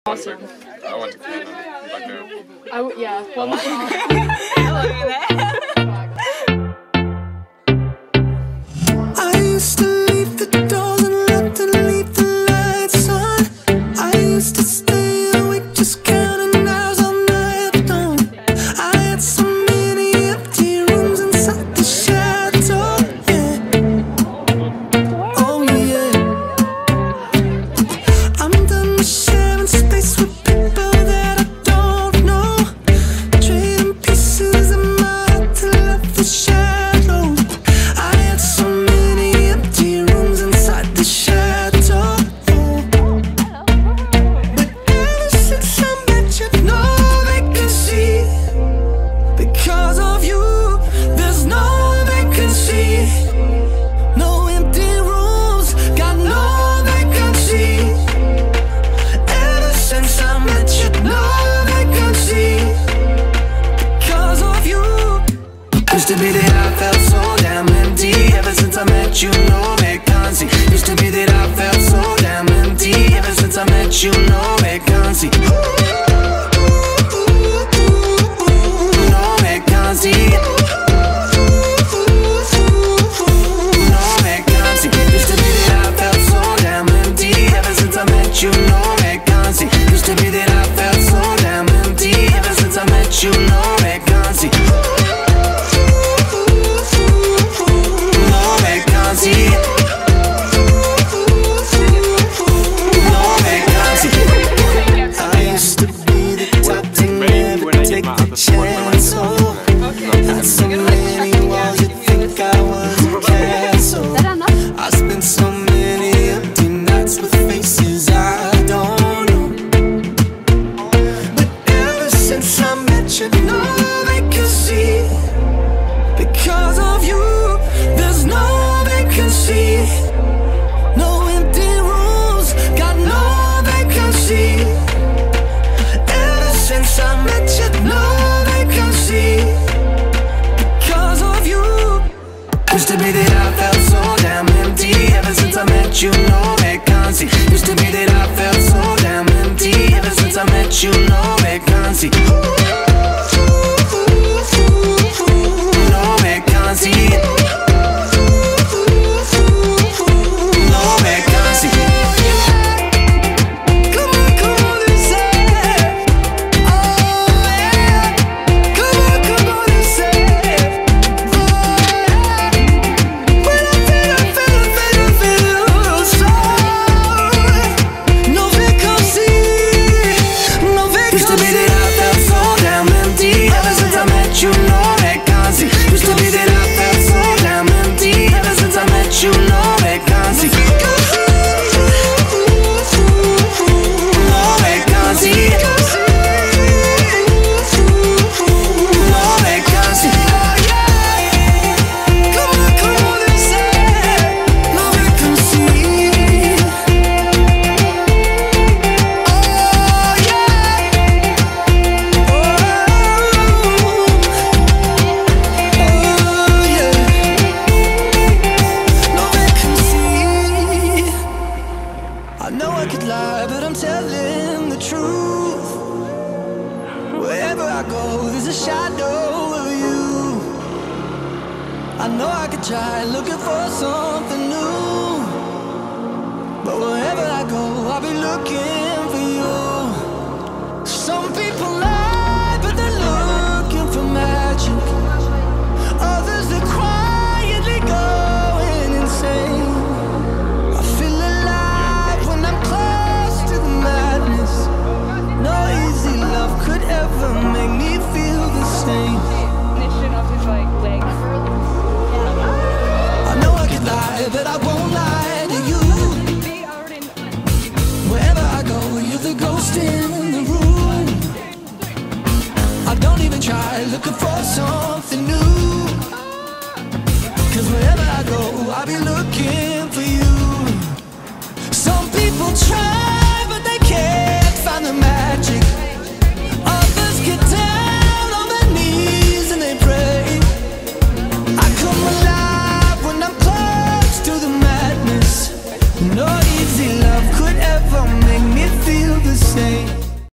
Awesome. I went to Finland back there. Yeah. Well, I used to leave the doors unlocked and leave the lights on. I used to stay awake just counting hours all night long. I had so many empty rooms inside the shadow, yeah. Oh yeah. I'm done with sharing space with people that I don't know, trading pieces of my heart to love the shadow. I had so many empty rooms inside the shadow. But ever since I met you, no vacancy. Because of you, there's no vacancy. No empty rooms, got no vacancy. Ever since I met you, no vacancy. Because of you. Used to be that I felt so damn empty. Ever since I met you, no vacancy. Used to be that I felt so damn empty. Ever since I met you, no vacancy. No vacancy. No vacancy. Used to be that I felt so damn empty. Ever since I met you, no vacancy. Used to be that I felt so damn empty. Ever since I met you, no vacancy. No vacancy. No vacancy. I used to be the type to never take the chance. Oh, had so many walls you'd think I was a castle. I spent so many empty nights with faces I don't know. But ever since I met you, no vacancy. Because of you, there's no vacancy. No empty rooms, got no vacancy. Ever since I met you, no vacancy. Because of you. Used to be that I felt so damn empty. Ever since I met you, no vacancy. Used to be that I felt so damn empty. Ever since I met you, no vacancy. No vacancy. No vacancy. Come on, come on and say it. Oh yeah. Come on and say it. Oh yeah. When I feel so. No vacancy. No vacancy. Used to be that I felt so damn empty. Ever since I met you, no vacancy. Used to be that I felt so damn empty. Ever since I met you, no vacancy. No vacancy. No vacancy. Come on and say it. No vacancy. Oh yeah. No vacancy. I know I could lie, but I'm telling the truth. Wherever I go, there's a shadow of you. I know I could try looking for something new, but wherever I go, I'll be looking for you. Some people lie, but they're looking for magic. Others, they're quietly going insane. I feel alive when I'm close to the madness. No easy love could ever make me feel the same. I know I could lie, but I won't lie to you. Wherever I go, you're the ghost in the room. I don't even try looking for something new, 'cause wherever I go, I'll be looking for you. Some people try